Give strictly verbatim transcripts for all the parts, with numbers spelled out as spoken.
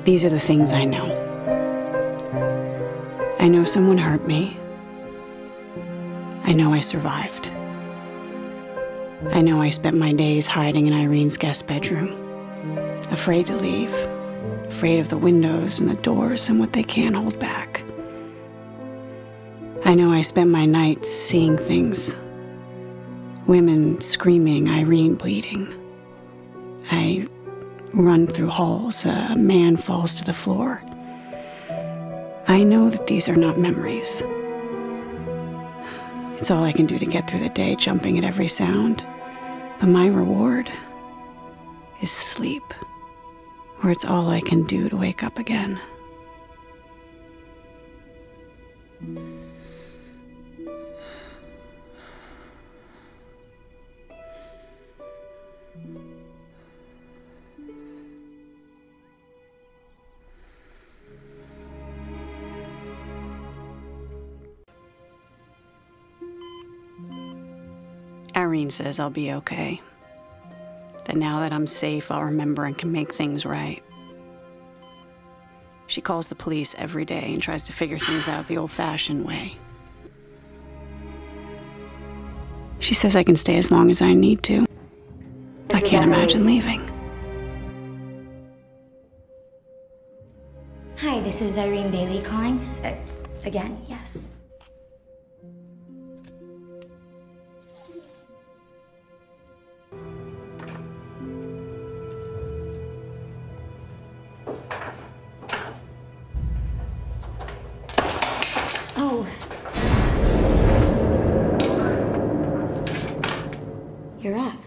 These are the things I know. I know someone hurt me. I know I survived. I know I spent my days hiding in Irene's guest bedroom, afraid to leave, afraid of the windows and the doors and what they can't hold back. I know I spent my nights seeing things. Women screaming, Irene bleeding. I run through halls, a man falls to the floor. I know that these are not memories. It's all I can do to get through the day, jumping at every sound. But my reward is sleep, where it's all I can do to wake up again. Irene says I'll be okay. That now that I'm safe, I'll remember and can make things right. She calls the police every day and tries to figure things out the old-fashioned way. She says I can stay as long as I need to. I can't imagine leaving. Hi, this is Irene Bailey calling. Uh, again, yes. Oh. You're up.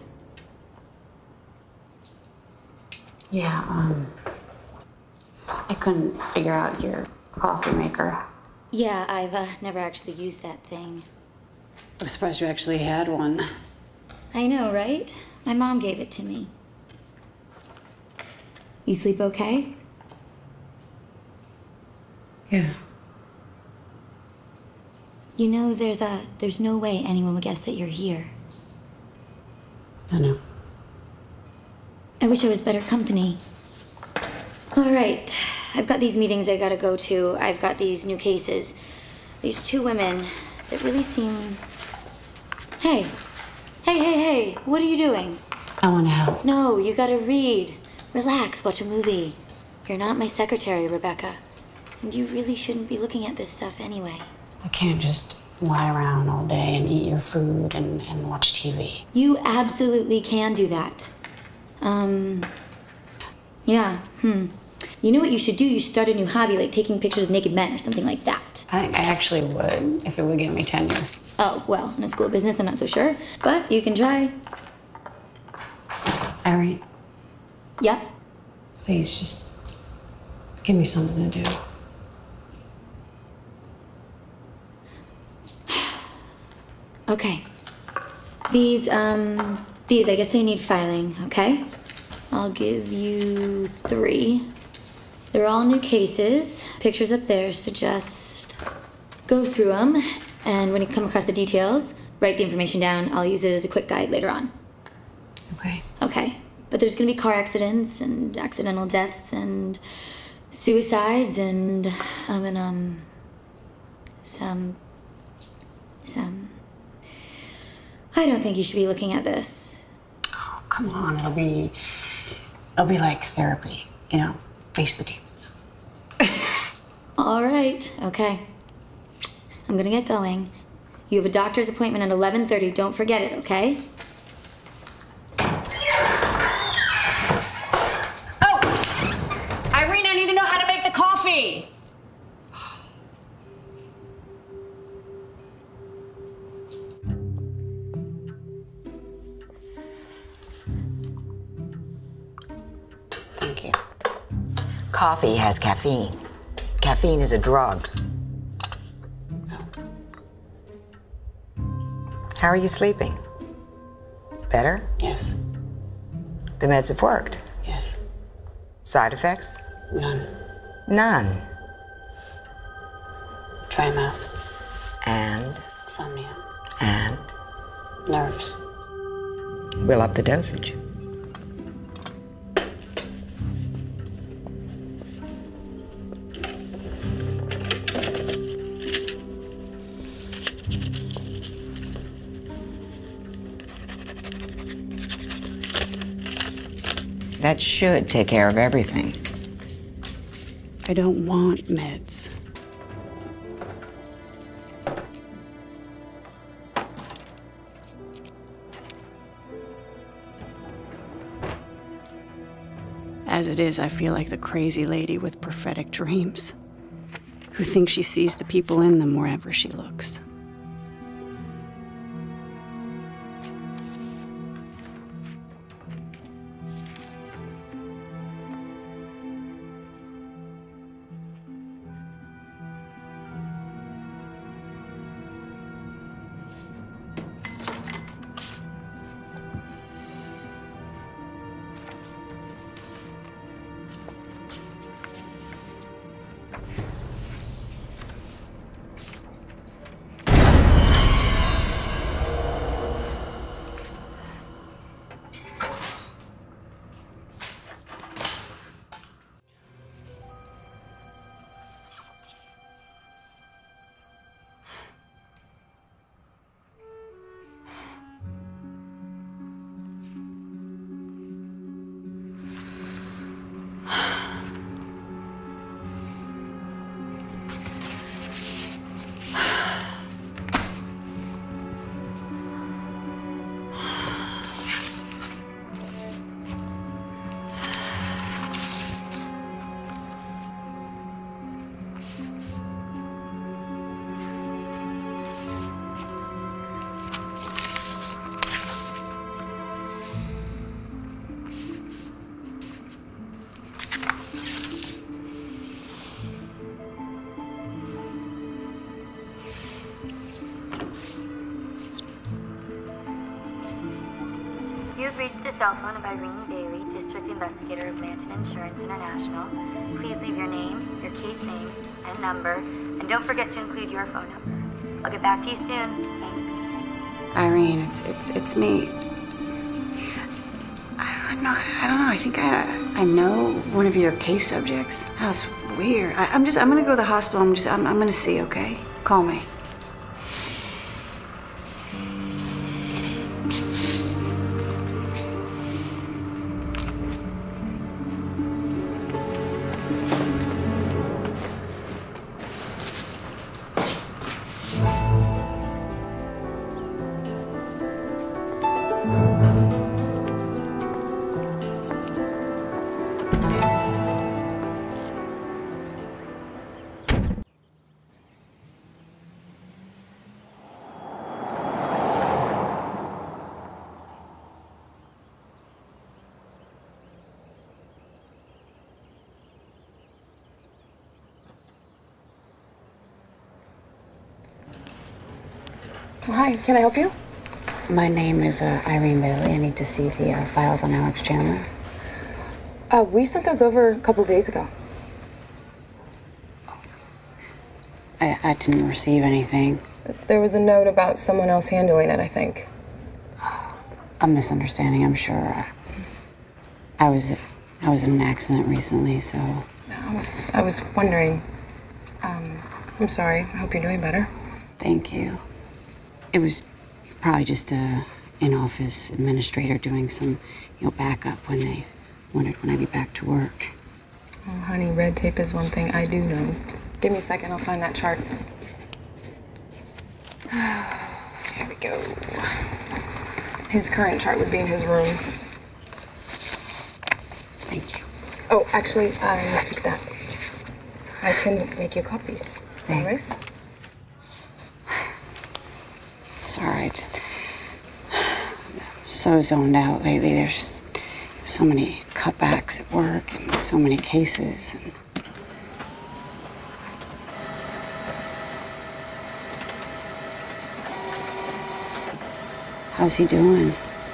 Yeah, um... I couldn't figure out your coffee maker. Yeah, I've uh, never actually used that thing. I'm surprised you actually had one. I know, right? My mom gave it to me. You sleep okay? Yeah. You know, there's a there's no way anyone would guess that you're here. I know. I wish I was better company. All right, I've got these meetings I gotta go to. I've got these new cases. These two women that really seem... Hey, hey, hey, hey, what are you doing? I want to help. No, you gotta read. Relax, watch a movie. You're not my secretary, Rebecca. And you really shouldn't be looking at this stuff anyway. I can't just lie around all day and eat your food and, and watch T V. You absolutely can do that. Um, yeah, hmm. You know what you should do? You should start a new hobby, like taking pictures of naked men or something like that. I think I actually would, if it would give me tenure. Oh, well, in a school of business, I'm not so sure. But you can try. Irene, Yep. please just give me something to do. Okay. These, um, these, I guess they need filing, okay? I'll give you three. They're all new cases. Pictures up there, so just go through them. And when you come across the details, write the information down. I'll use it as a quick guide later on. Okay. Okay. But there's gonna be car accidents and accidental deaths and suicides and, um, and, um, some, some... I don't think you should be looking at this. Oh, come on, it'll be, it'll be like therapy, you know, face the demons. All right, okay. I'm gonna get going. You have a doctor's appointment at eleven thirty, don't forget it, okay? Oh! Irene, I need to know how to make the coffee! Thank you. Coffee has caffeine. Caffeine is a drug. How are you sleeping? Better? Yes. The meds have worked? Yes. Side effects? None. None. Dry mouth. And? Insomnia. And? Nerves. We'll up the dosage. That should take care of everything. I don't want meds. As it is, I feel like the crazy lady with prophetic dreams, who thinks she sees the people in them wherever she looks. You've reached the cell phone of Irene Bailey, District Investigator of Lanton Insurance International. Please leave your name, your case name, and number, and don't forget to include your phone number. I'll get back to you soon. Thanks. Irene, it's it's it's me. I don't know. I don't know. I think I I know one of your case subjects. That's weird. I, I'm just I'm gonna go to the hospital. I'm just I'm I'm gonna see. Okay, call me. Hi, can I help you? My name is uh, Irene Bailey. I need to see the uh, files on Alex Chandler. Uh, we sent those over a couple of days ago. I, I didn't receive anything. There was a note about someone else handling it, I think. A misunderstanding, I'm sure. I, I was I was in an accident recently, so. I was I was wondering. Um, I'm sorry. I hope you're doing better. Thank you. It was probably just a in-office administrator doing some, you know, backup when they wondered when I'd be back to work. Oh, honey, red tape is one thing I do know. Give me a second, I'll find that chart. Here we go. His current chart would be in his room. Thank you. Oh, actually, I keep that. I can make you copies. Is that Thanks. right? Sorry, I just I'm so zoned out lately. There's just so many cutbacks at work and so many cases. And... How's he doing?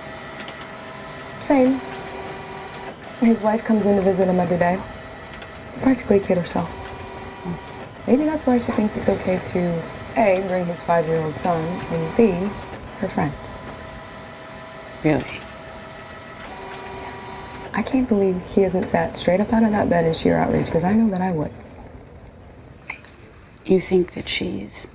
Same. His wife comes in to visit him every day. Practically a kid herself. Maybe that's why she thinks it's okay to A, bring his five-year-old son, and B, her friend. Really? I can't believe he hasn't sat straight up out of that bed in sheer outrage, because I know that I would. You think that she's...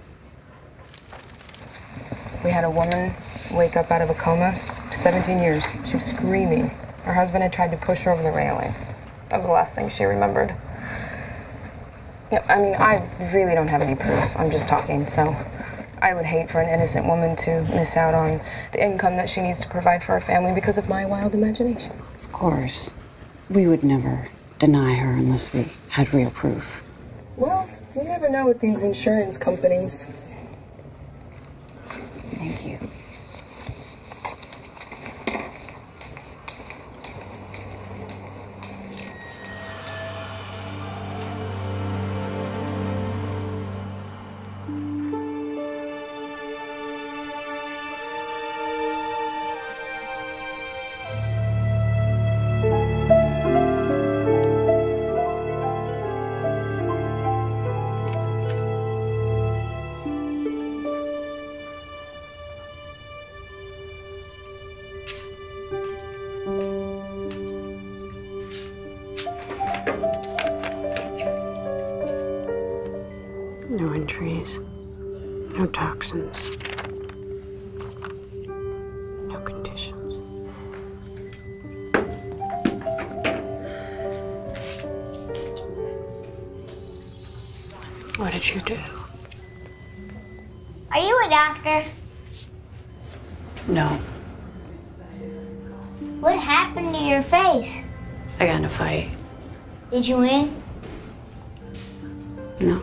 We had a woman wake up out of a coma. seventeen years. She was screaming. Her husband had tried to push her over the railing. That was the last thing she remembered. I mean, I really don't have any proof. I'm just talking, so I would hate for an innocent woman to miss out on the income that she needs to provide for her family because of my wild imagination. Of course. We would never deny her unless we had real proof. Well, you never know with these insurance companies. Thank you. No entries, no toxins, no conditions. What did you do? Are you a doctor? No, What happened to your face? I got in a fight. Did you win? No.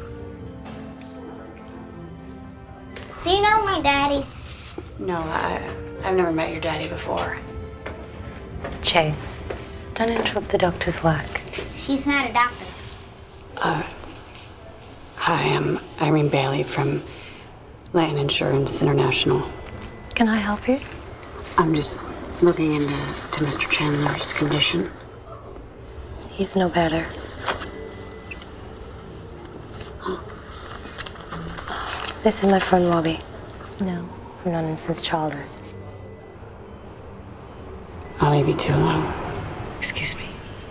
Do you know my daddy? No, I, I've never met your daddy before. Chase, don't interrupt the doctor's work. She's not a doctor. Uh, hi, I'm Irene Bailey from Latin Insurance International. Can I help you? I'm just looking into to Mister Chandler's condition. He's no better. This is my friend Robbie. No, I've known him since childhood. I'll leave you two alone. Excuse me.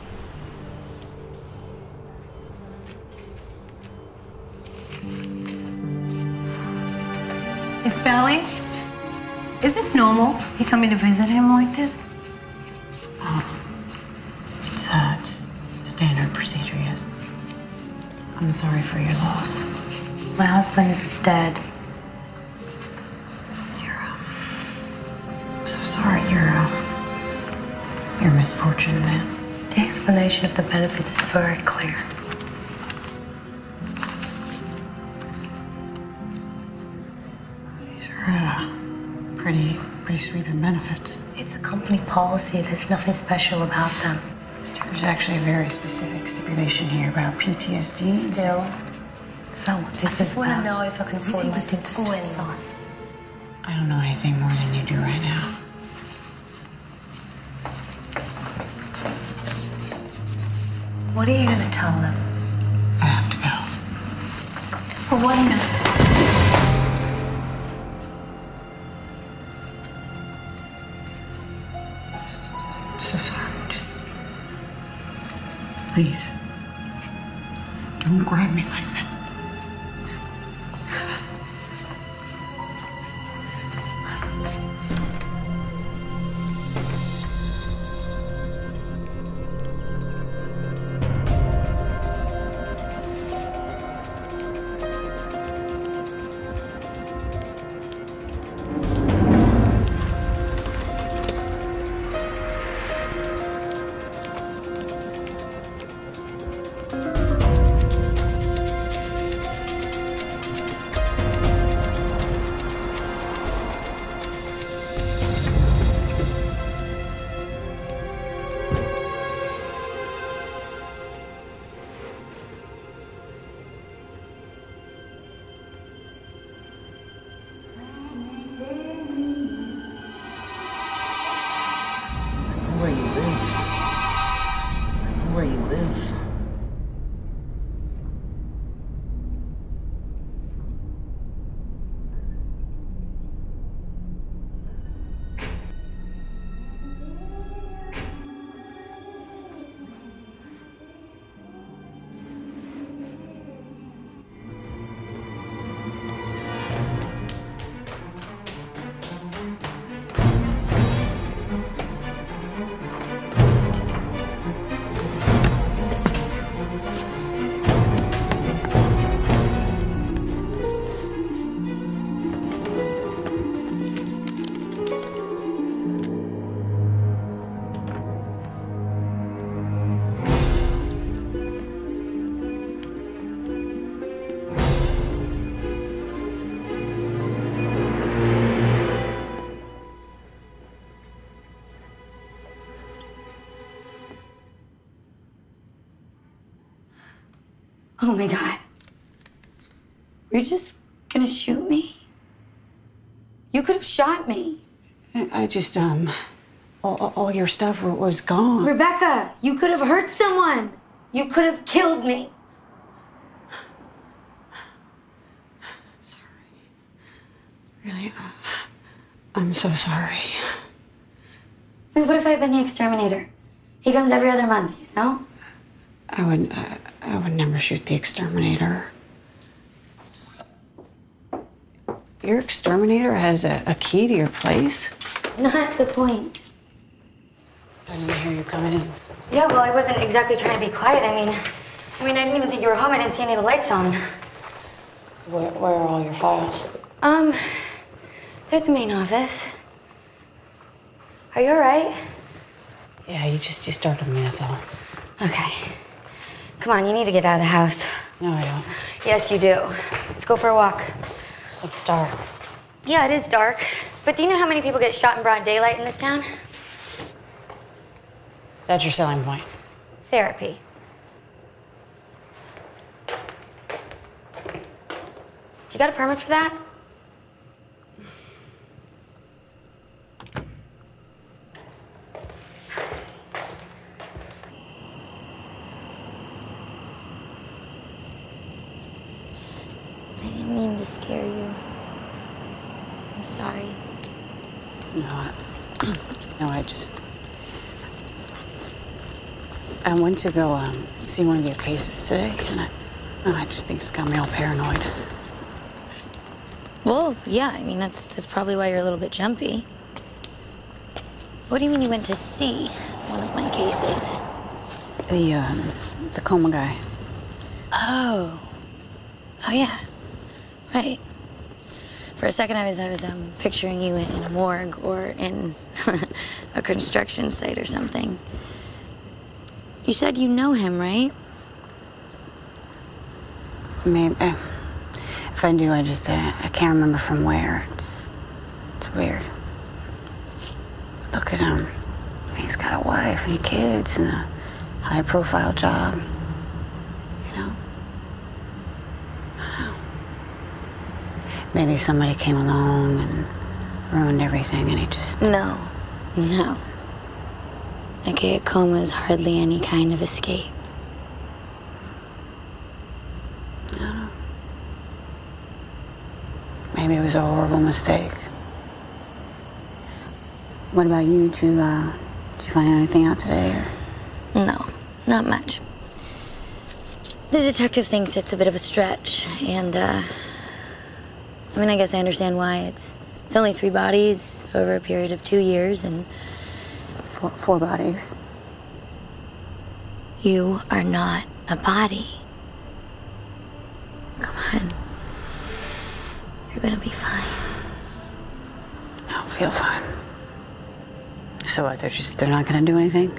Miss Bailey? Is this normal? You coming to visit him like this? Oh, it's, uh, it's standard procedure, yes. I'm sorry for your loss. My husband is dead. You're, um, I'm so sorry. You're, uh, your misfortune, man. The explanation of the benefits is very clear. These are, uh, pretty, pretty sweeping benefits. It's a company policy. There's nothing special about them. There's actually a very specific stipulation here about P T S D. Still, it's not what this is about. I just want to know if I can afford my think kids' school anymore. I don't know anything more than you do right now. What are you going to tell them? I have to go. For what now? So sorry. Just please don't grab me like that. Oh my God. You're just gonna shoot me? You could have shot me. I just, um, all, all your stuff was gone. Rebecca, you could have hurt someone. You could have killed me. Sorry. Really, uh, I'm so sorry. I mean, what if I had been the exterminator? He comes every other month, you know? I would, uh, I would never shoot the exterminator. Your exterminator has a, a key to your place? Not the point. I didn't hear you coming in. Yeah, well, I wasn't exactly trying to be quiet. I mean, I mean, I didn't even think you were home. I didn't see any of the lights on. Where, where are all your files? Um, they're at the main office. Are you all right? Yeah, you just, you startled me, that's all. Okay. Come on, you need to get out of the house. No, I don't. Yes, you do. Let's go for a walk. It's dark. Yeah, it is dark. But do you know how many people get shot in broad daylight in this town? That's your selling point. Therapy. Do you got a permit for that? I didn't mean to scare you. I'm sorry. No, I, no, I just... I went to go um, see one of your cases today, and I, oh, I just think it's got me all paranoid. Well, yeah, I mean, that's, that's probably why you're a little bit jumpy. What do you mean you went to see one of my cases? The, um, the coma guy. Oh. Oh, yeah. Right. For a second, I was, I was um, picturing you in, in a morgue or in a construction site or something. You said you know him, right? Maybe. Uh, if I do, I just, uh, I can't remember from where. It's, it's weird. Look at him. He's got a wife and kids and a high-profile job. You know? I don't know. Maybe somebody came along and ruined everything, and he just... No. No. Okay, a coma is hardly any kind of escape. I don't know. Maybe it was a horrible mistake. What about you? Did you, uh, did you find anything out today, or? No, not much. The detective thinks it's a bit of a stretch, and, uh... I mean, I guess I understand why. It's, it's only three bodies over a period of two years, and... Four, four bodies. You are not a body. Come on. You're gonna be fine. I don't feel fine. So what, they're just, they're not gonna do anything?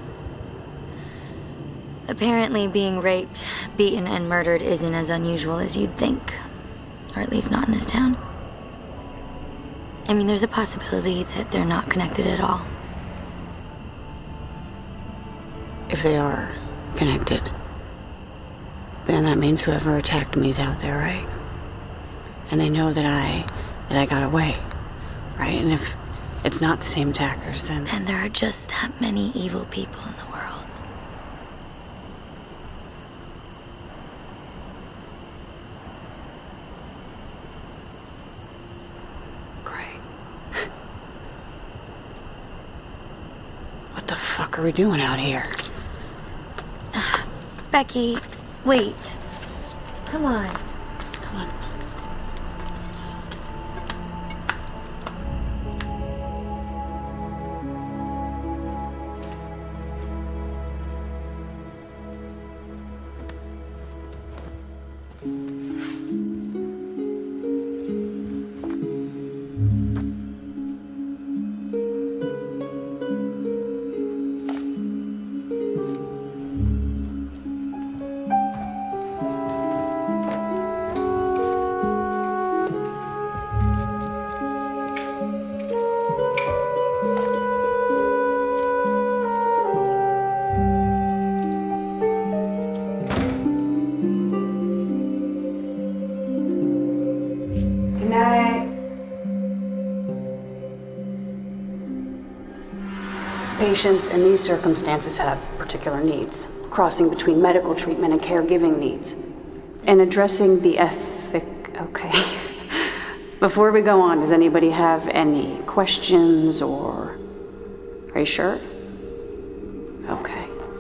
Apparently, being raped, beaten, and murdered isn't as unusual as you'd think. Or at least not in this town. I mean, there's a possibility that they're not connected at all. If they are connected, then that means whoever attacked me is out there, right? And they know that I, that I got away, right? And if it's not the same attackers, then... Then there are just that many evil people in the world. Great. What the fuck are we doing out here? Becky, wait. Come on. Come on. Patients in these circumstances have particular needs, crossing between medical treatment and caregiving needs, and addressing the ethic. Okay. Before we go on, does anybody have any questions or... Are you sure? Okay.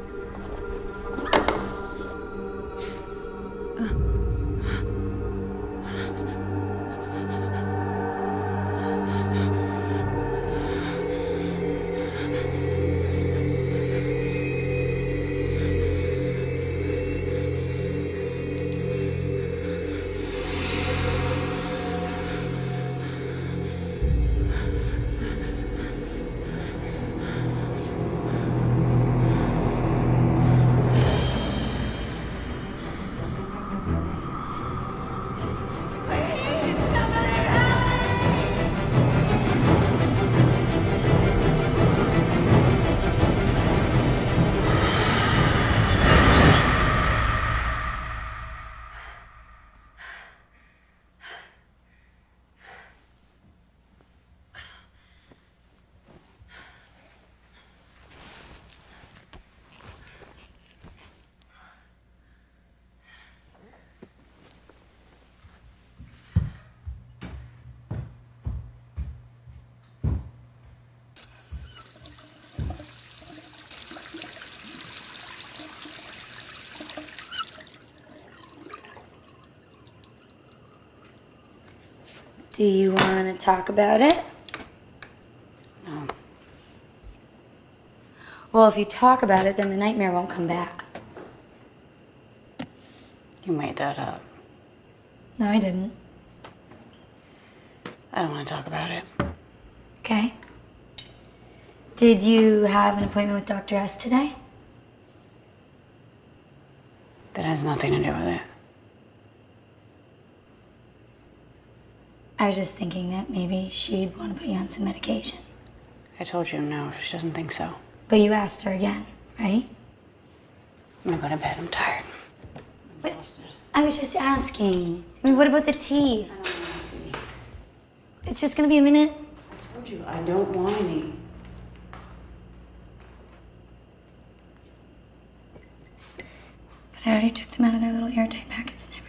Do you want to talk about it? No. Well, if you talk about it, then the nightmare won't come back. You made that up. No, I didn't. I don't want to talk about it. Okay. Did you have an appointment with Doctor S today? That has nothing to do with it. I was just thinking that maybe she'd want to put you on some medication. I told you no, she doesn't think so. But you asked her again, right? I'm gonna go to bed, I'm tired. I'm What? exhausted. I was just asking. I mean, what about the tea? I don't want tea. It's just gonna be a minute. I told you, I don't want any. But I already took them out of their little airtight packets and everything.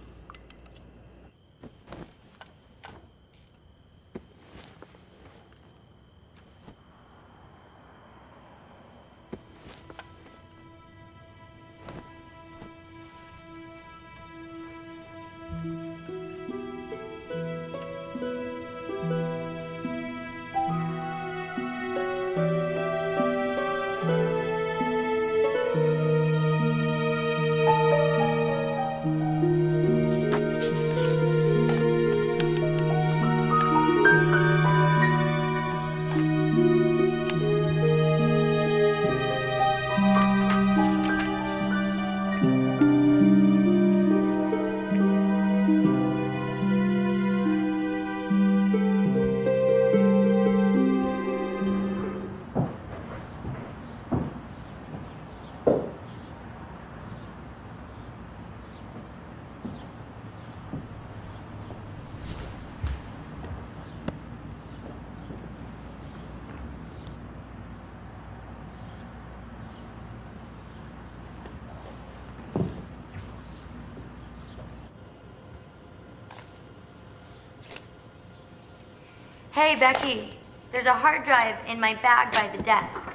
Hey, Becky, there's a hard drive in my bag by the desk.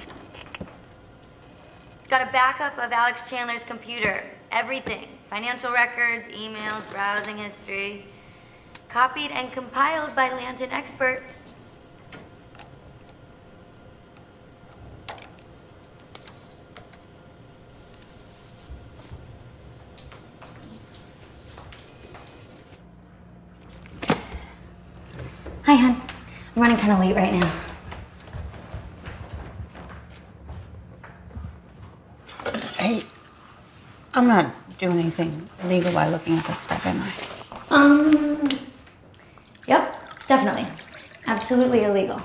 It's got a backup of Alex Chandler's computer, everything. Financial records, emails, browsing history. Copied and compiled by Lanton experts. Hi, hon. I'm running kind of late right now. Hey, I'm not doing anything illegal by looking at that stuff, am I? Um, yep, definitely. Absolutely illegal.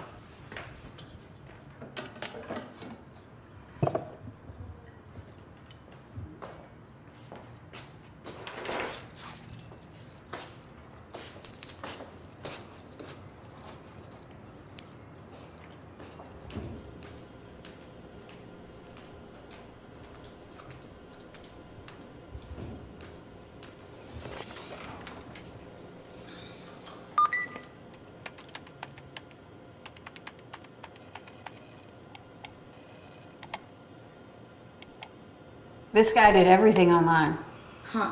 This guy did everything online. Huh.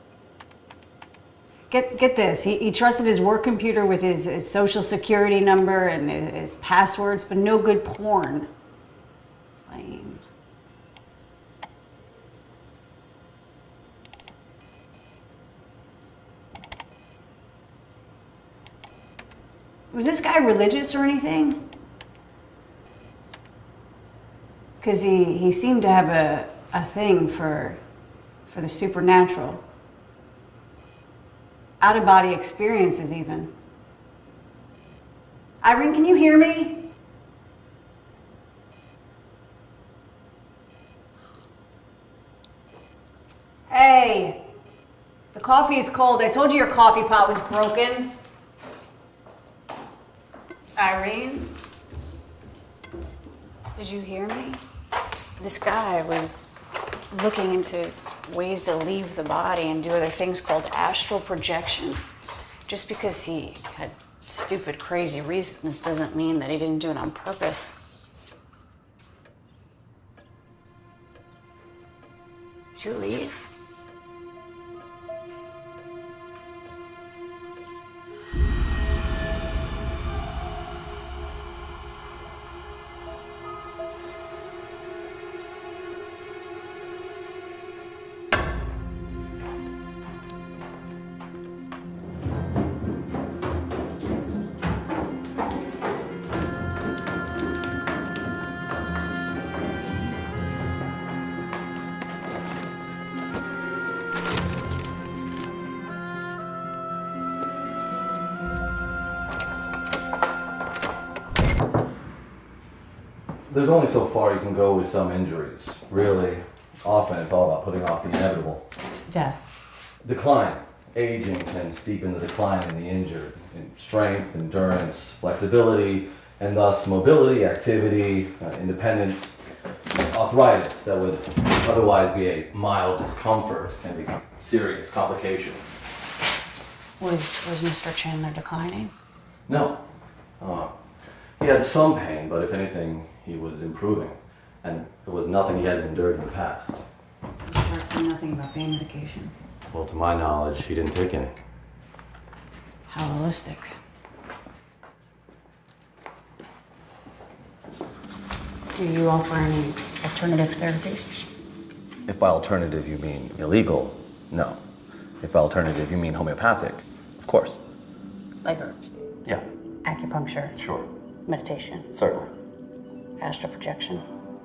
Get get this. He, he trusted his work computer with his, his social security number and his, his passwords, but no good porn. Lame. Was this guy religious or anything? Because he, he seemed to have a, a thing for, for the supernatural. Out-of-body experiences, even. Irene, can you hear me? Hey, the coffee is cold. I told you your coffee pot was broken. Irene? Did you hear me? This guy was looking into ways to leave the body and do other things called astral projection. Just because he had stupid, crazy reasons doesn't mean that he didn't do it on purpose. Did you leave? There's only so far you can go with some injuries. Really, often it's all about putting off the inevitable. Death. Decline. Aging can steepen the decline in the injured in strength, endurance, flexibility, and thus mobility, activity, uh, independence. Arthritis that would otherwise be a mild discomfort can become serious complication. Was, was Mister Chandler declining? No. Uh, he had some pain, but if anything, he was improving. And there was nothing he hadn't endured in the past. I've seen nothing about pain medication. Well, to my knowledge, he didn't take any. How realistic. Do you offer any alternative therapies? If by alternative you mean illegal, no. If by alternative you mean homeopathic, of course. Like herbs? Yeah. Acupuncture? Sure. Meditation? Certainly. Astral projection?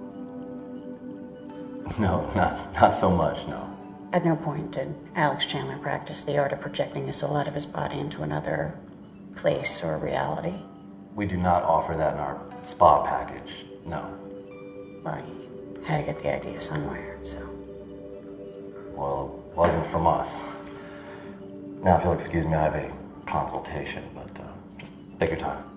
No, not, not so much, no. At no point did Alex Chandler practice the art of projecting his soul out of his body into another place or reality. We do not offer that in our spa package, no. Well, you had to get the idea somewhere, so. Well, it wasn't from us. Now, if you'll excuse me, I have a consultation, but uh, just take your time.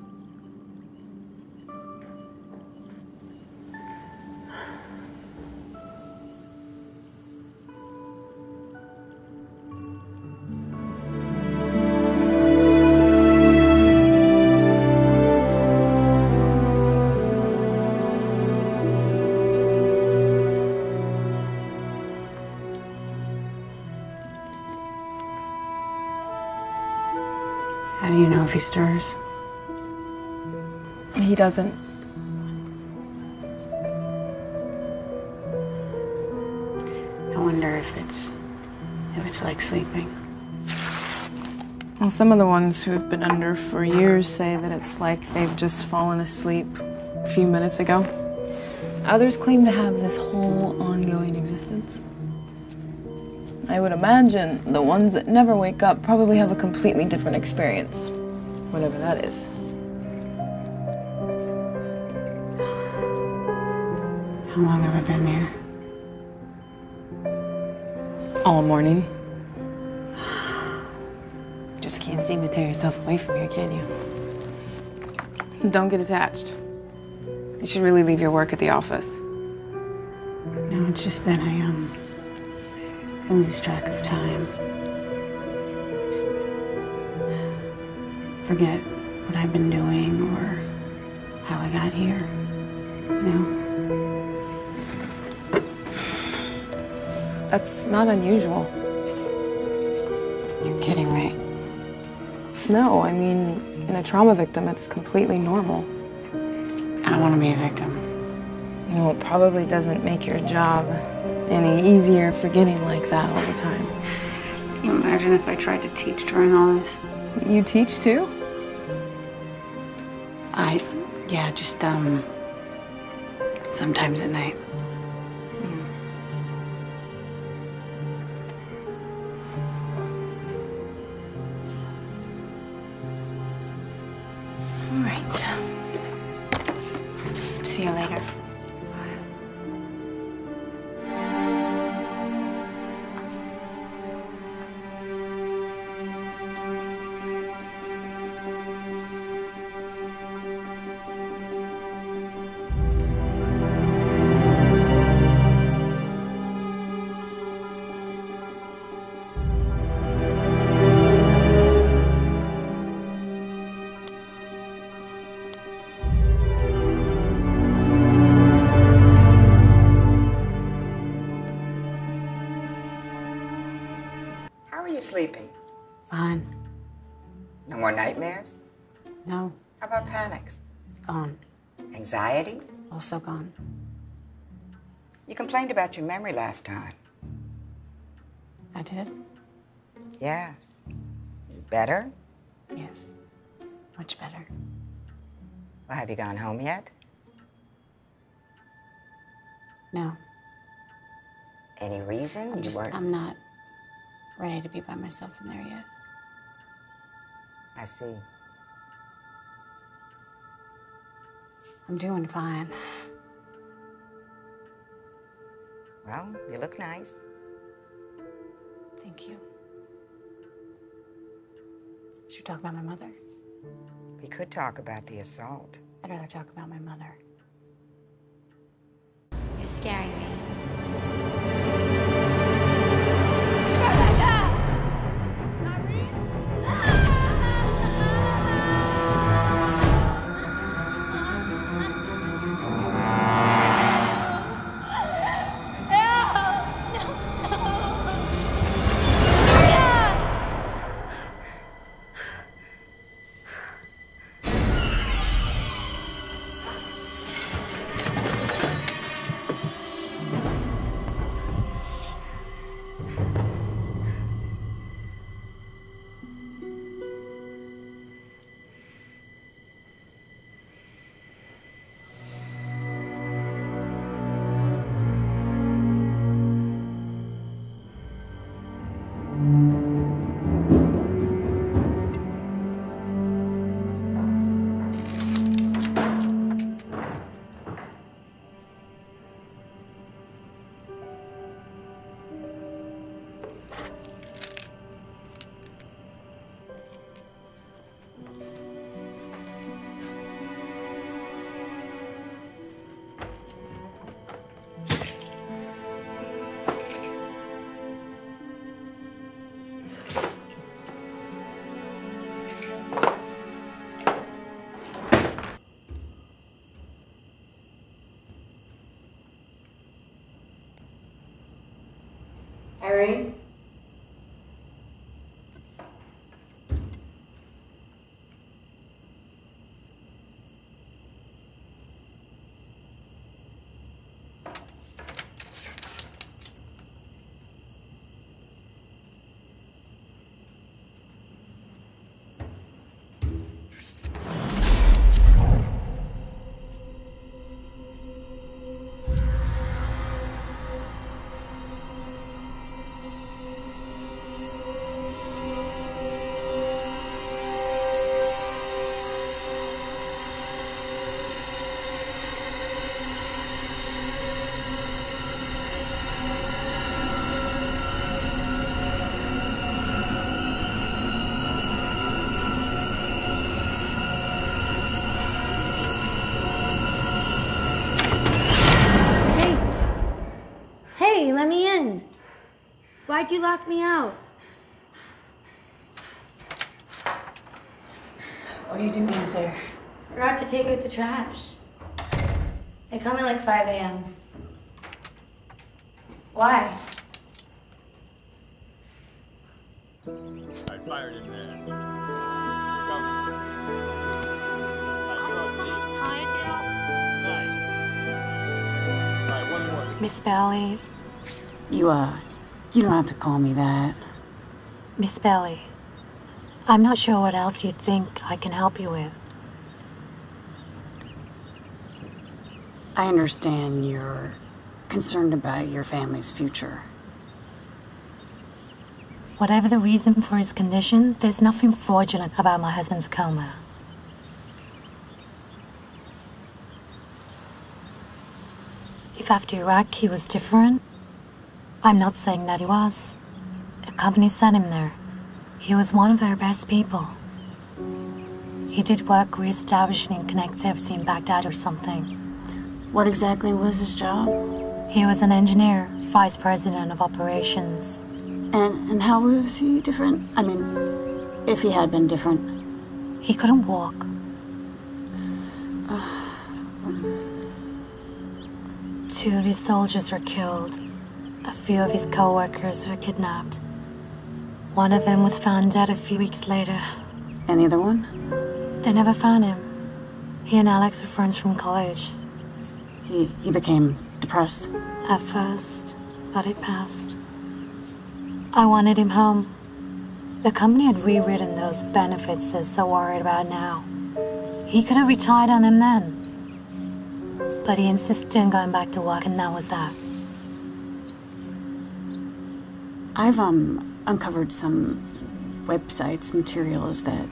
How do you know if he stirs? He doesn't. I wonder if it's, if it's like sleeping. Well, some of the ones who have been under for years say that it's like they've just fallen asleep a few minutes ago. Others claim to have this whole ongoing existence. I would imagine the ones that never wake up probably have a completely different experience, whatever that is. How long have I been here? All morning. Just can't seem to tear yourself away from here, can you? Don't get attached. You should really leave your work at the office. No, it's just that I, um, I lose track of time. Just forget what I've been doing or how I got here, you know? That's not unusual. You're kidding, right? No, I mean, in a trauma victim, it's completely normal. I don't want to be a victim. Well, it probably doesn't make your job any easier forgetting like that all the time. Can you imagine if I tried to teach during all this? You teach too? I, yeah, just, um, sometimes at night. All right. See you later. Sleeping? Fine. No more nightmares? No. How about panics? Gone. Anxiety? Also gone. You complained about your memory last time. I did? Yes. Is it better? Yes. Much better. Well, have you gone home yet? No. Any reason? I'm You just, weren't- I'm not ready to be by myself in there yet. I see. I'm doing fine. Well, you look nice. Thank you. Should we talk about my mother? We could talk about the assault. I'd rather talk about my mother. You're scaring me. Irene? Hey, let me in. Why'd you lock me out? What are you doing out there? Forgot to take out the trash. They come at like five A M Why? I fired it there. Here comes. He's tired yet? Nice. All right, one more. Miss Bailey. You, uh, you don't have to call me that. Miss Bailey. I'm not sure what else you think I can help you with. I understand you're concerned about your family's future. Whatever the reason for his condition, there's nothing fraudulent about my husband's coma. If after Iraq he was different, I'm not saying that he was. The company sent him there. He was one of their best people. He did work re-establishing connectivity in Baghdad or something. What exactly was his job? He was an engineer, vice president of operations. And and how was he different? I mean, if he had been different. He couldn't walk. Two of his soldiers were killed. A few of his co-workers were kidnapped. One of them was found dead a few weeks later. And the other one? They never found him. He and Alex were friends from college. He, he became depressed? At first, but it passed. I wanted him home. The company had rewritten those benefits they're so worried about now. He could have retired on them then. But he insisted on going back to work, and that was that. I've, um, uncovered some websites, materials that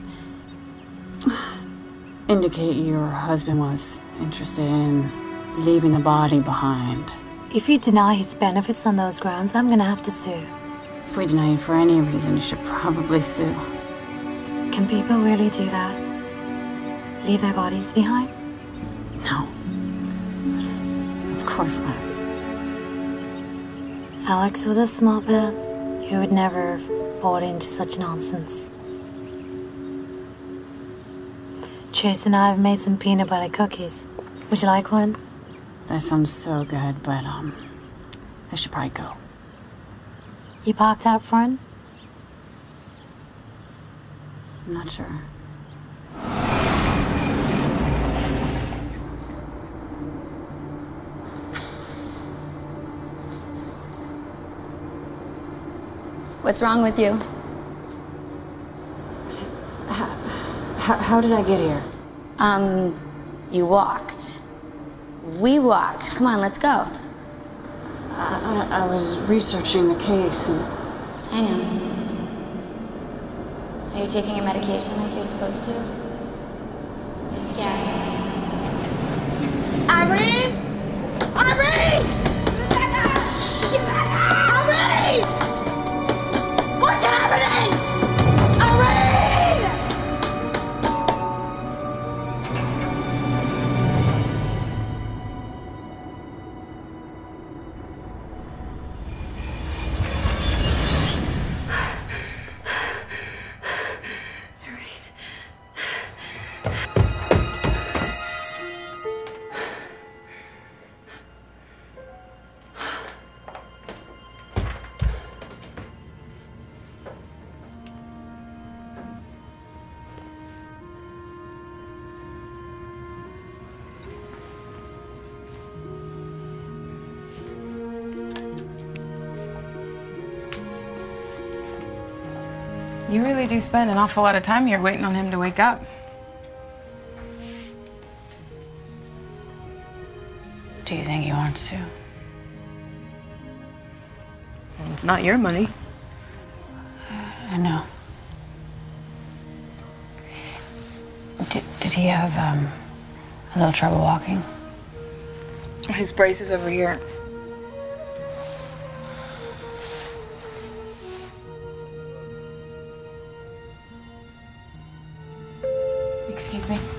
indicate your husband was interested in leaving the body behind. If you deny his benefits on those grounds, I'm gonna have to sue. If we deny you for any reason, you should probably sue. Can people really do that? Leave their bodies behind? No. Of course not. Alex was a smart man. He would never have bought into such nonsense. Chase and I have made some peanut butter cookies. Would you like one? That sounds so good, but, um, I should probably go. You parked out front? I'm not sure. What's wrong with you? How, how, how did I get here? Um, you walked. We walked. Come on, let's go. I, I, I was researching the case and... I know. Are you taking your medication like you're supposed to? You're scaring me. Irene! Irene! Irene! What's happening? Irene! You really do spend an awful lot of time here waiting on him to wake up. Do you think he wants to? It's not your money. I know. Did, did he have, um, a little trouble walking? His brace is over here. Excuse me.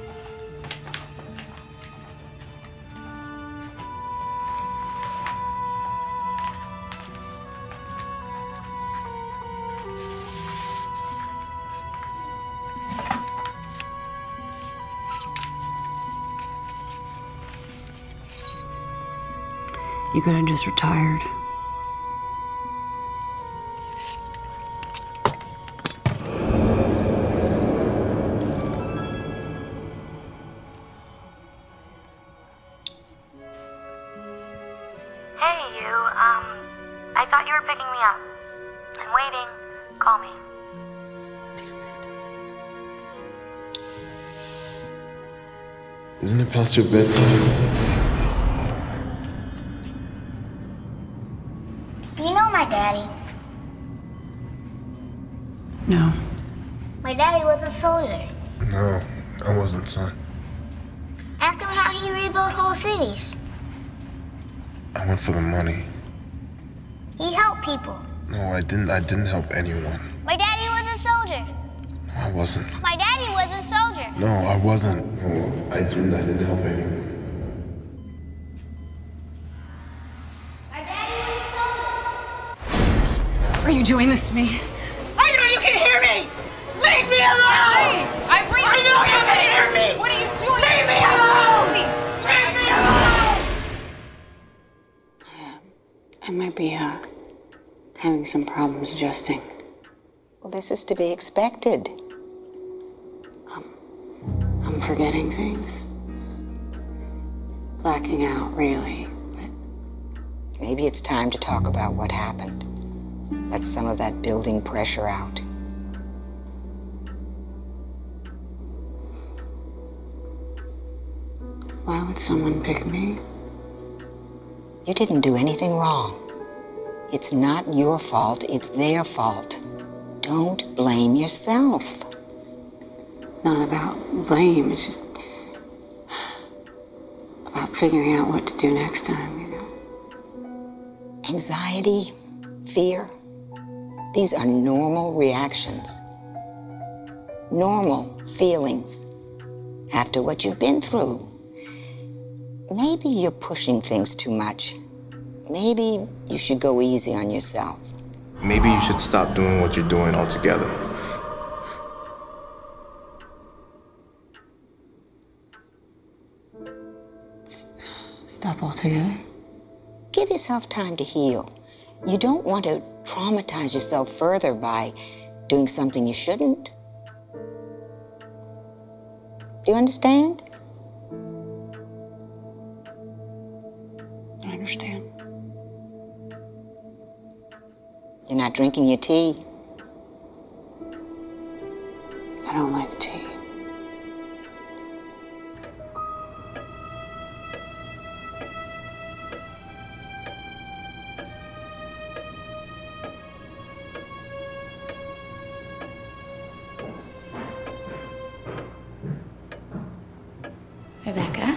You could have just retired. I'm waiting. Call me. Isn't it past your bedtime? Do you know my daddy? No. My daddy was a soldier. No, I wasn't, son. Ask him how he rebuilt whole cities. I went for the money. He helped people. No, I didn't. I didn't help anyone. My daddy was a soldier. No, I wasn't. My daddy was a soldier. No, I wasn't. No, I didn't. I didn't help anyone. My daddy was a soldier. Are you doing this to me? I know you can hear me! Leave me alone! I really I know you can hear me! What are you doing? Leave me alone! Leave me alone! I might be, uh, having some problems adjusting. Well, this is to be expected. Um, I'm forgetting things. Blacking out, really. But Maybe it's time to talk about what happened. Let some of that building pressure out. why would someone pick me? You didn't do anything wrong. It's not your fault, it's their fault. Don't blame yourself. It's not about blame, it's just about figuring out what to do next time, you know? Anxiety, fear, these are normal reactions. Normal feelings after what you've been through. Maybe you're pushing things too much. Maybe you should go easy on yourself. Maybe you should stop doing what you're doing altogether. Stop altogether? Give yourself time to heal. You don't want to traumatize yourself further by doing something you shouldn't. Do you understand? I understand. You're not drinking your tea. I don't like tea. Rebecca?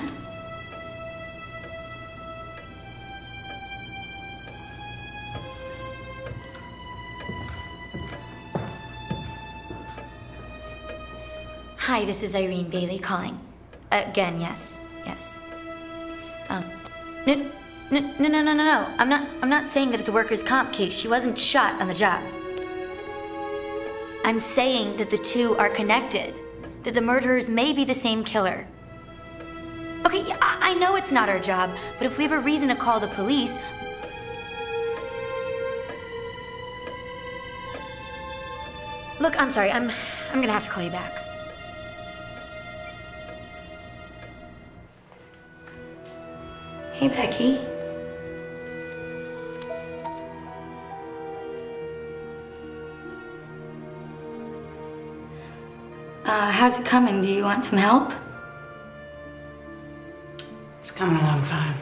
Hi, this is Irene Bailey calling. Again, yes, yes. Um, no, no, no, no, no, no, no. I'm not, I'm not saying that it's a workers' comp case. She wasn't shot on the job. I'm saying that the two are connected, that the murderers may be the same killer. Okay, yeah, I, I know it's not our job, but if we have a reason to call the police, look, I'm sorry, I'm, I'm gonna have to call you back. Hey, Becky. Uh, how's it coming? Do you want some help? It's coming along fine.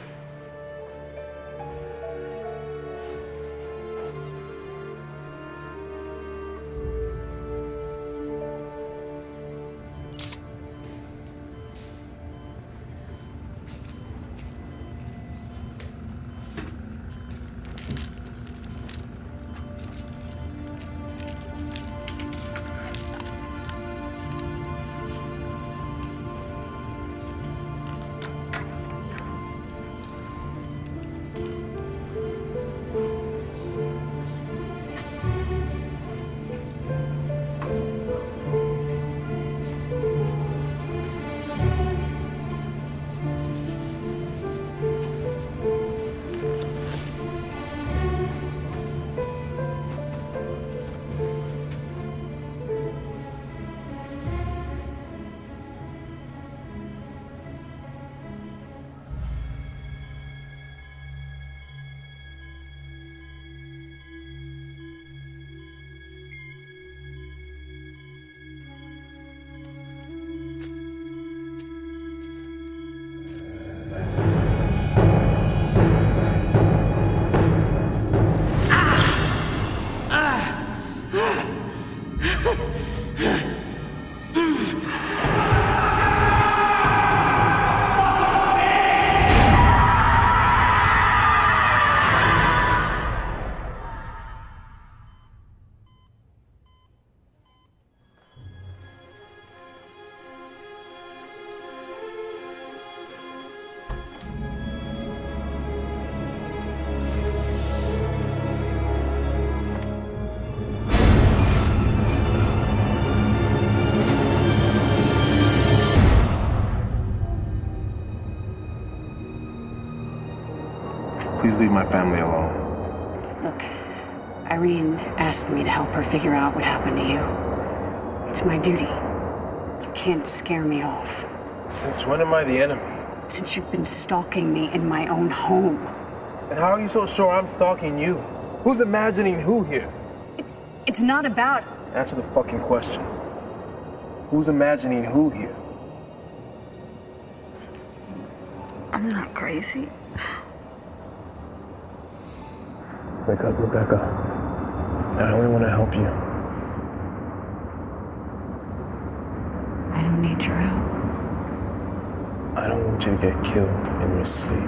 leave my family alone. Look, Irene asked me to help her figure out what happened to you. It's my duty. You can't scare me off. Since when am I the enemy? Since you've been stalking me in my own home. And how are you so sure I'm stalking you? Who's imagining who here? It, it's not about... Answer the fucking question. Who's imagining who here? I'm not crazy. Wake up, Rebecca. I only want to help you. I don't need your help. I don't want you to get killed in your sleep.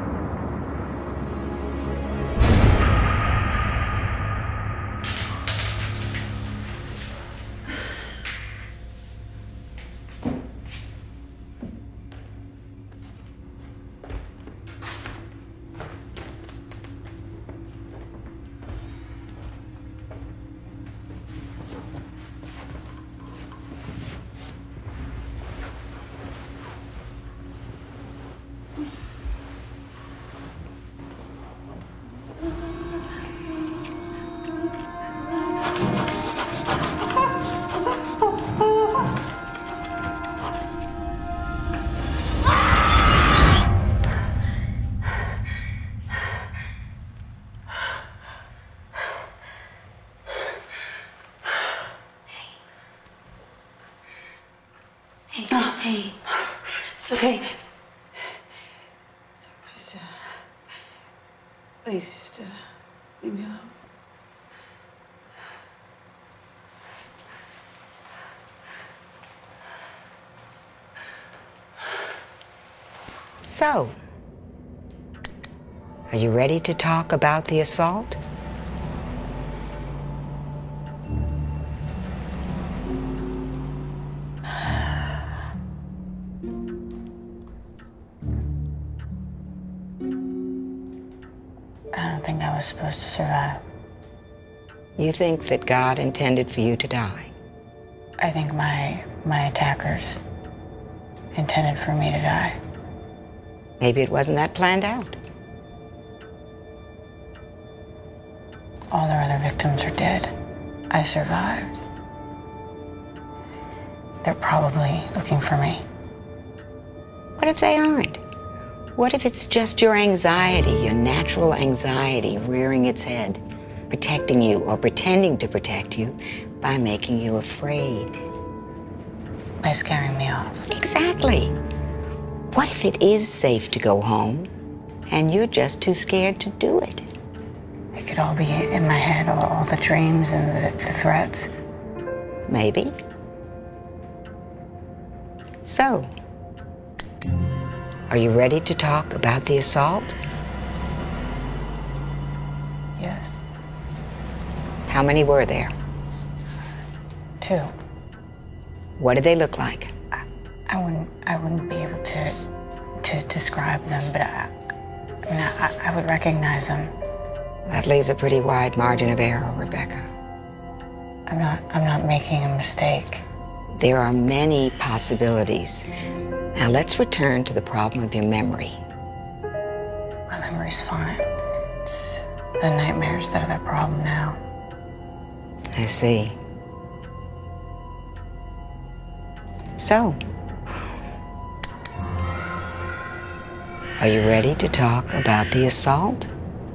Hey, it's okay. Just, uh, please, just, uh, leave me alone. So, are you ready to talk about the assault? I don't think I was supposed to survive. You think that God intended for you to die? I think my my attackers intended for me to die. Maybe it wasn't that planned out. All their other victims are dead. I survived. They're probably looking for me. What if they aren't? What if it's just your anxiety, your natural anxiety rearing its head, protecting you or pretending to protect you by making you afraid? By scaring me off. Exactly. What if it is safe to go home and you're just too scared to do it? It could all be in my head, all, all the dreams and the, the threats. Maybe. So, are you ready to talk about the assault? Yes. How many were there? Two. What did they look like? I, I wouldn't. I wouldn't be able to to describe them, but I, I mean, I, I would recognize them. That leaves a pretty wide margin of error, Rebecca. I'm not. I'm not making a mistake. There are many possibilities. Now let's return to the problem of your memory. My memory's fine. It's the nightmares that are the problem now. I see. So, are you ready to talk about the assault?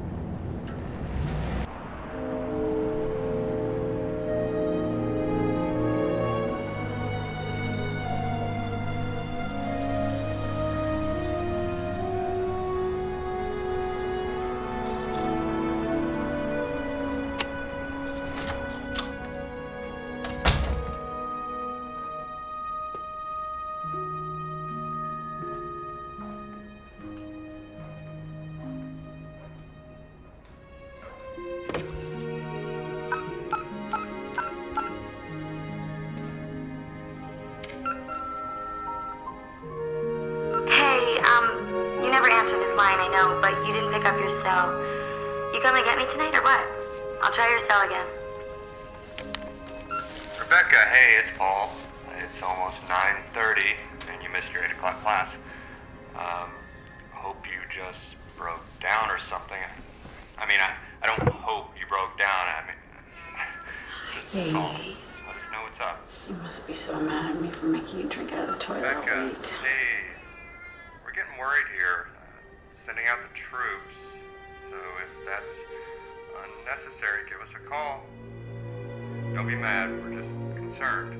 You coming to get me tonight or what? I'll try your cell again. Rebecca, hey, it's Paul. It's almost nine thirty and you missed your eight o'clock class. Um, hope you just broke down or something. I mean, I, I don't hope you broke down. I mean, just Hey. call. Let us know what's up. You must be so mad at me for making you drink out of the toilet all Becca, week. hey, we're getting worried here. Uh, sending out the troops. So if that's unnecessary, give us a call. Don't be mad. We're just concerned.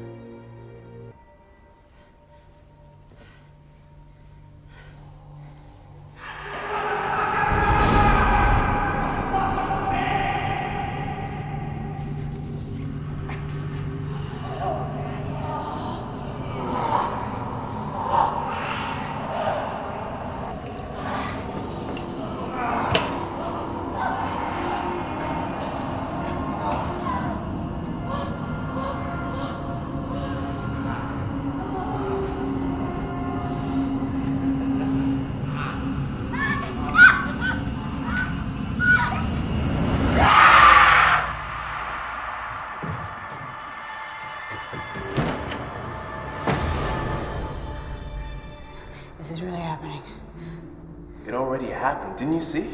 This is really happening. It already happened, didn't you see?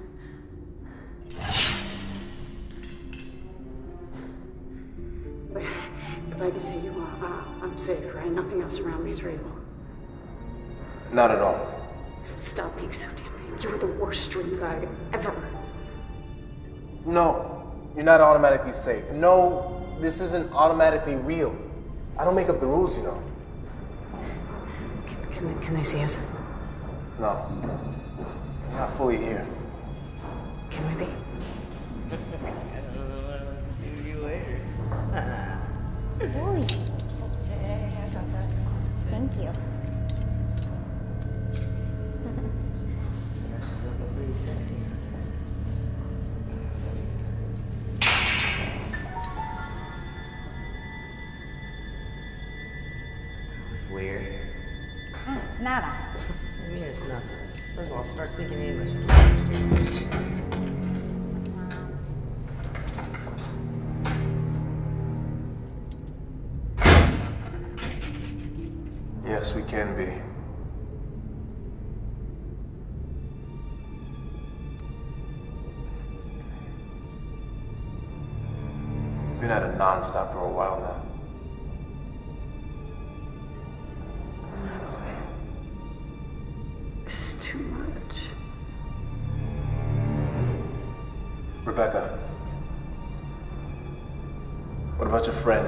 But if I could see you, uh, uh, I'm safe, right? Nothing else around me is real. Not at all. Stop being so damn vain. You were the worst stream guy ever. No, you're not automatically safe. No, this isn't automatically real. I don't make up the rules, you know. Can, can, they, can they see us? No, not fully here. Can we be? See you later. Boy. Thank you. She's looking pretty sexy. That was weird. Oh, it's nada. What do you mean it's nothing? First of all, start speaking English. I can't understand. Yes, we can be. Been at it non-stop for a while now. This is too much. Rebecca, what about your friend?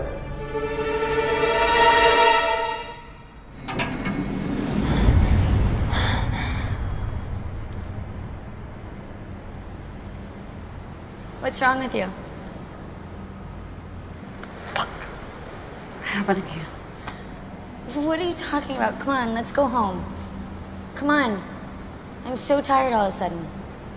What's wrong with you? Fuck. Happened again. What are you talking about? Come on, let's go home. Come on. I'm so tired all of a sudden.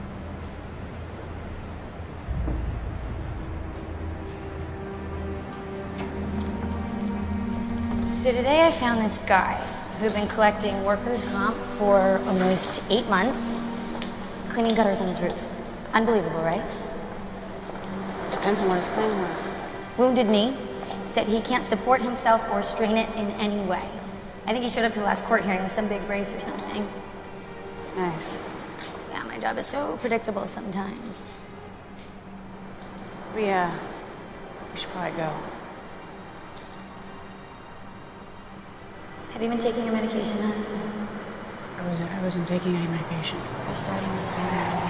So today I found this guy who'd been collecting workers' comp for almost eight months, cleaning gutters on his roof. Unbelievable, right? Depends on what his plan was. Wounded knee. Said he can't support himself or strain it in any way. I think he showed up to the last court hearing with some big brace or something. Nice. Yeah, my job is so predictable sometimes. We, uh, we should probably go. Have you been taking your medication, hon? I wasn't, I wasn't taking any medication. You're starting to scare me.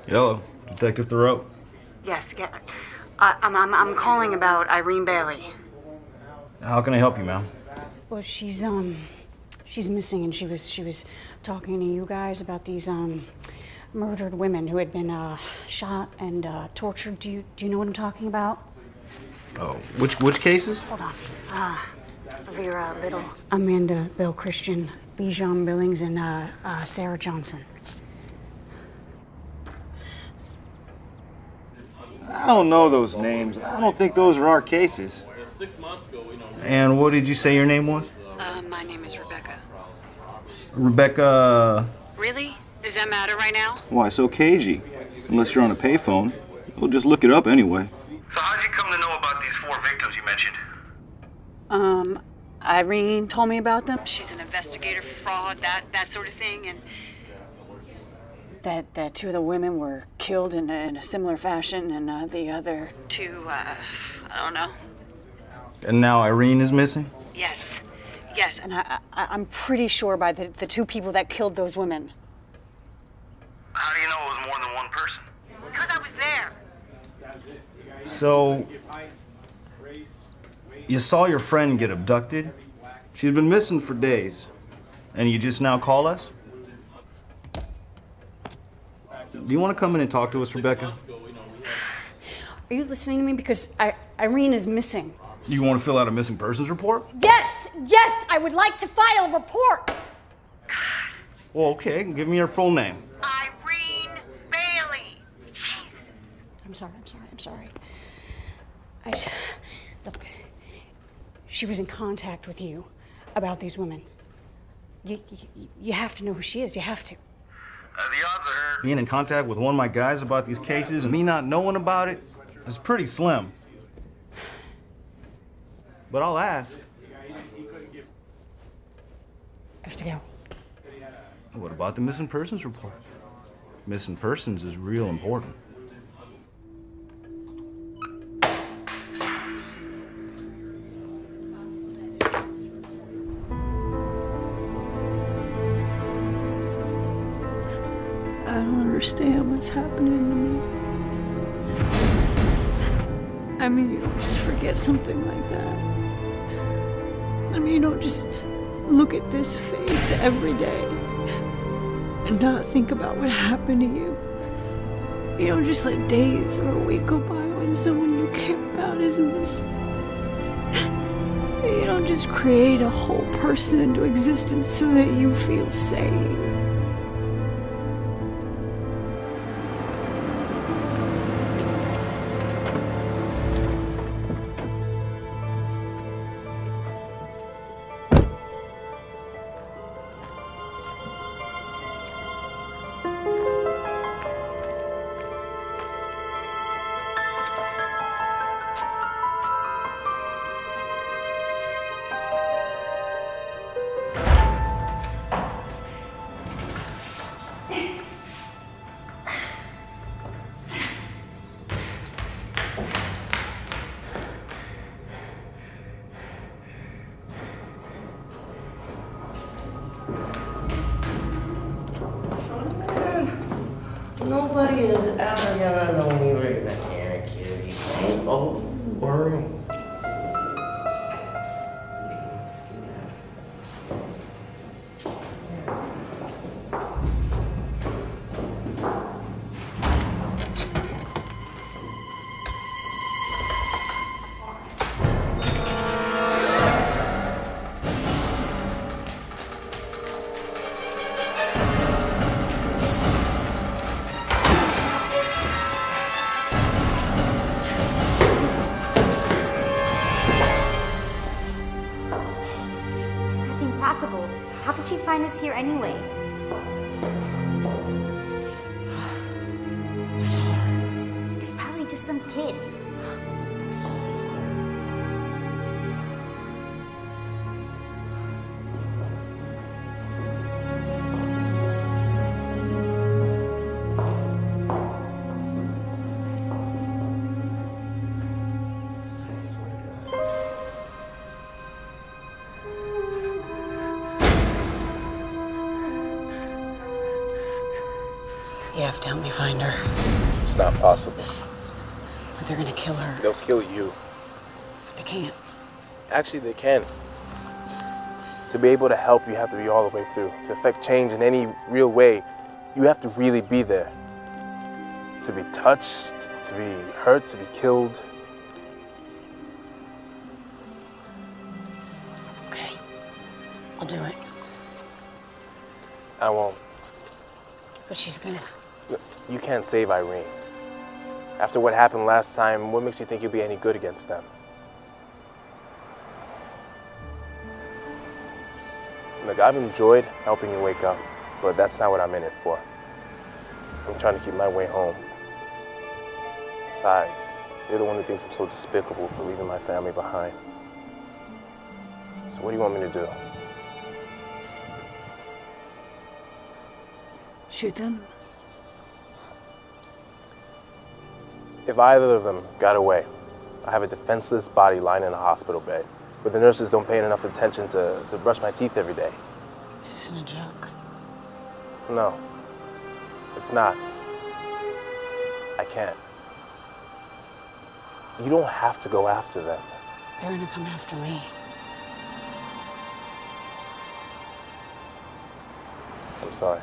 Hello, Detective Thoreau. Yes, yeah. Uh, I'm, I'm, I'm calling about Irene Bailey. How can I help you, ma'am? Well, she's, um, she's missing, and she was, she was talking to you guys about these, um, murdered women who had been, uh, shot and, uh, tortured. Do you, do you know what I'm talking about? Oh, which, which cases? Hold on. Uh, Vera Little, Amanda Bell Christian, Bijan Billings, and, uh, uh, Sarah Johnson. I don't know those names. I don't think those are our cases. And what did you say your name was? Uh, my name is Rebecca. Rebecca... Really? Does that matter right now? Why so cagey? Unless you're on a payphone. We'll just look it up anyway. So how'd you come to know about these four victims you mentioned? Um, Irene told me about them. She's an investigator for fraud, that, that sort of thing, and... That, that two of the women were killed in a, in a similar fashion, and uh, the other two, uh, I don't know. And now Irene is missing? Yes, yes, and I, I, I'm pretty sure by the, the two people that killed those women. How do you know it was more than one person? Because I was there. So, you saw your friend get abducted? She's been missing for days, and you just now call us? Do you want to come in and talk to us, Rebecca? Are you listening to me? Because I, Irene is missing. You want to fill out a missing persons report? Yes, yes, I would like to file a report. Well, okay, give me your full name. Irene Bailey. I'm sorry, I'm sorry, I'm sorry. I, look, she was in contact with you about these women. You, you, you have to know who she is, you have to. Uh, the odds are... Being in contact with one of my guys about these cases and me not knowing about it is pretty slim. But I'll ask. I have to go. What about the missing persons report? Missing persons is real important. I don't understand what's happening to me. I mean, you don't just forget something like that. I mean, you don't just look at this face every day and not think about what happened to you. You don't just let days or a week go by when someone you care about is missing. You don't just create a whole person into existence so that you feel sane. Nobody is ever gonna know me right now, Anna Kitty. Don't worry. How could she find us here anyway? I saw her. It's probably just some kid. I saw her. You have to help me find her. It's not possible. But they're gonna kill her. They'll kill you. They can't. Actually, they can. To be able to help, you have to be all the way through. To affect change in any real way, you have to really be there. To be touched, to be hurt, to be killed. Okay. I'll do it. I won't. But she's gonna. You can't save Irene. After what happened last time, what makes you think you'll be any good against them? Look, I've enjoyed helping you wake up, but that's not what I'm in it for. I'm trying to keep my way home. Besides, you're the one who thinks I'm so despicable for leaving my family behind. So what do you want me to do? Shoot them? If either of them got away, I have a defenseless body lying in a hospital bed, where the nurses don't pay enough attention to, to brush my teeth every day. This isn't a joke. No, it's not. I can't. You don't have to go after them. They're gonna come after me. I'm sorry.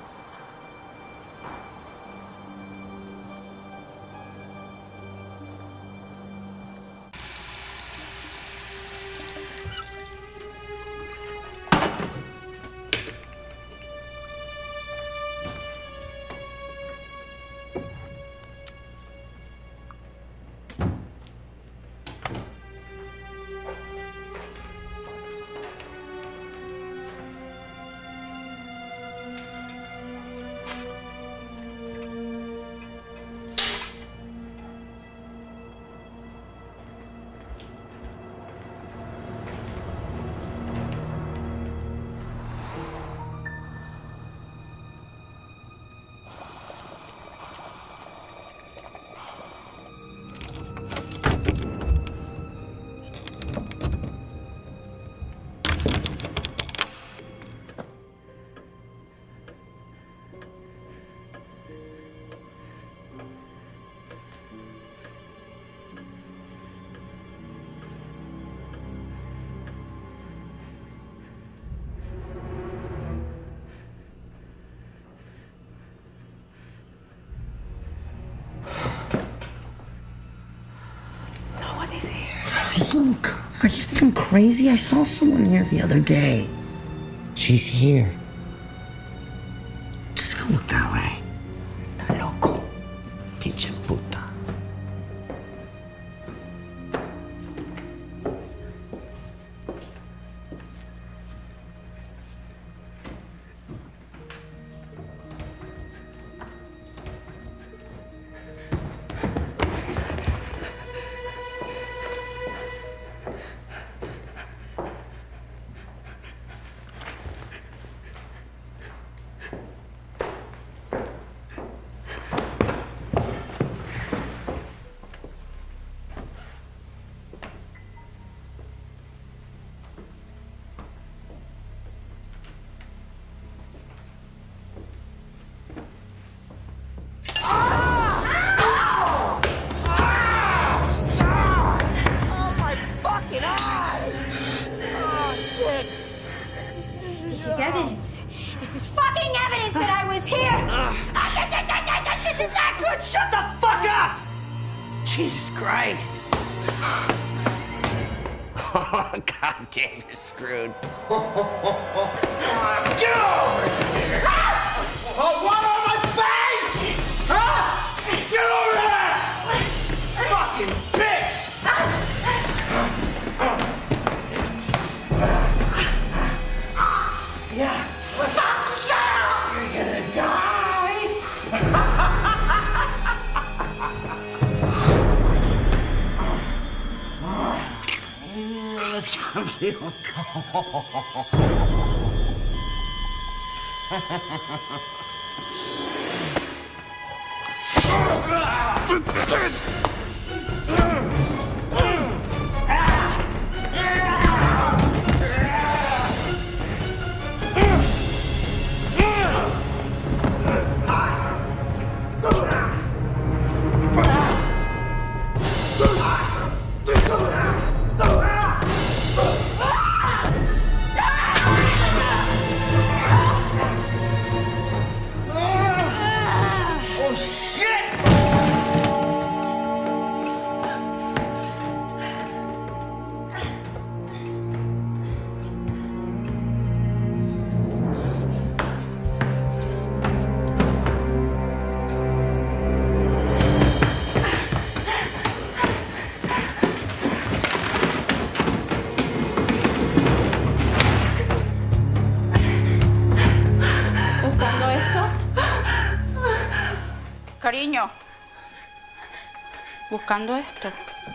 Look, are you thinking crazy? I saw someone here the other day. She's here. Just go look that way. Está loco. Pinche puta. Jesus Christ. Oh, God damn, you're screwed. Get over here! Oh, what on my face? Huh? Get over there! Fucking bitch! Yeah. Fuck you! You're gonna die! Let's go feel Cariño. Buscando esto.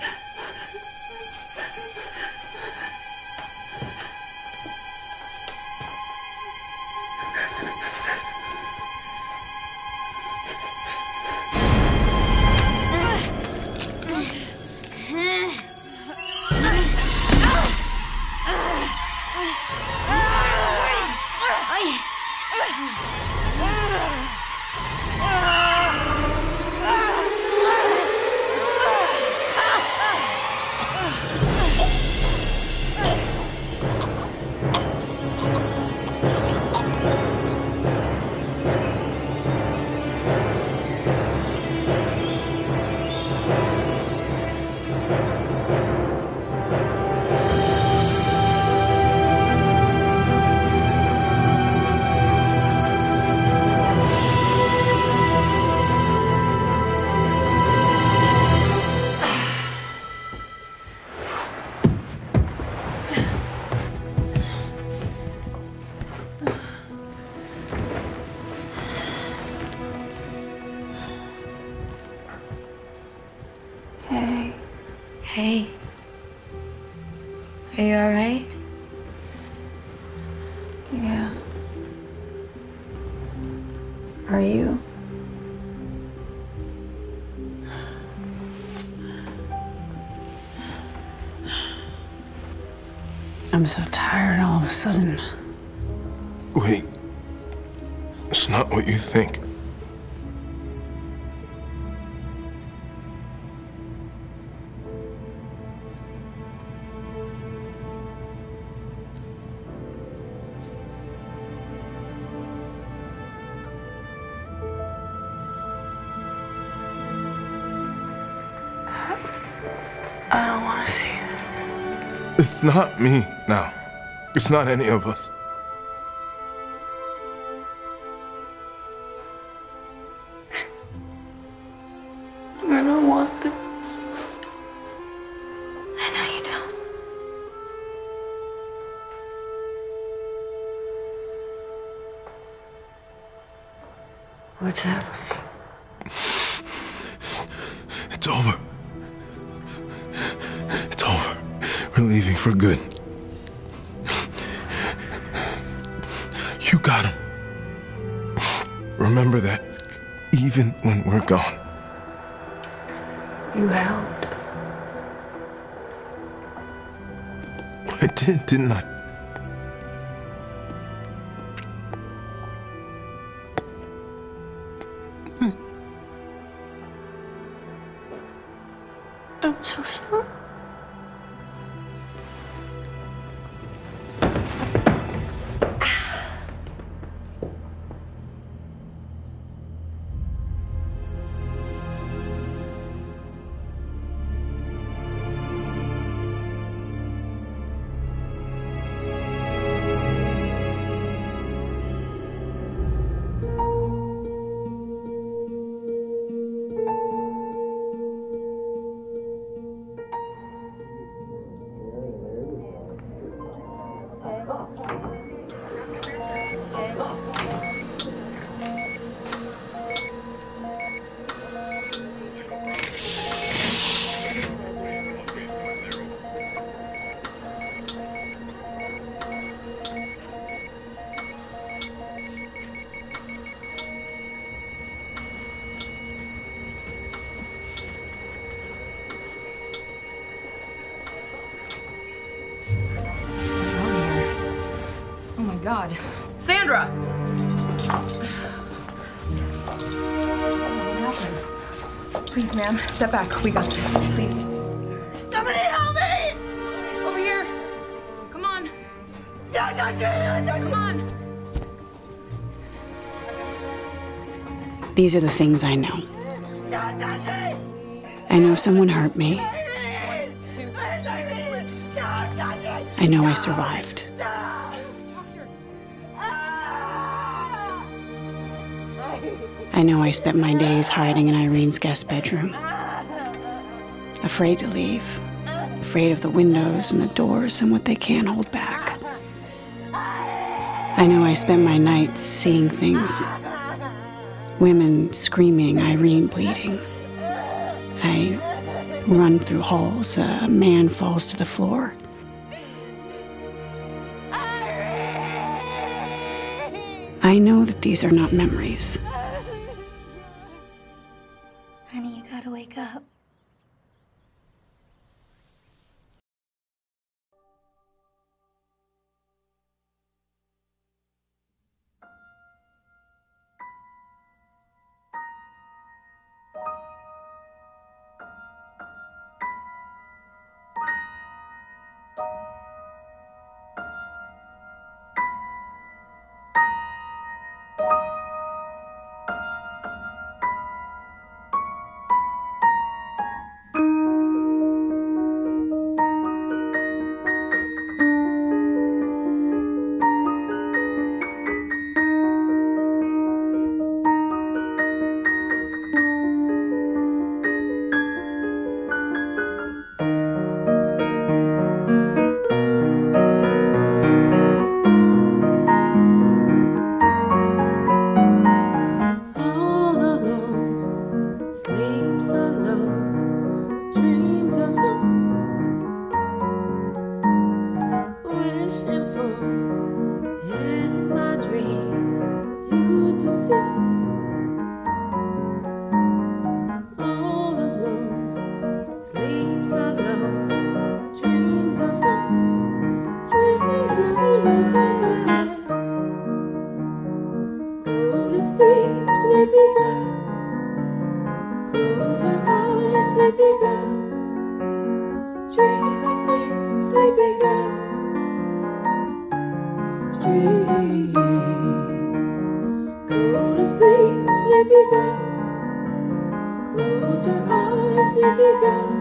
Hey. Are you alright? Yeah. Are you? I'm so tired all of a sudden. Wait. It's not what you think. I don't want to see it. It's not me now. It's not any of us. I don't want this. I know you don't. What's happening? It's over. It's over. We're leaving for good. You got him. Remember that, even when we're gone. You helped. I did, didn't I? I'm so sorry. God. Sandra! What happened? Please, ma'am, step back. We got this. Please. Somebody help me! Over here. Come on. Don't touch me! Don't touch me! Come on. These are the things I know. Don't touch me! I know someone hurt me. I know I survived. I know I spent my days hiding in Irene's guest bedroom. Afraid to leave. Afraid of the windows and the doors and what they can't hold back. I know I spent my nights seeing things. Women screaming, Irene bleeding. I run through halls. A man falls to the floor. I know that these are not memories. Honey, you gotta wake up. Close your eyes, sleepy girl.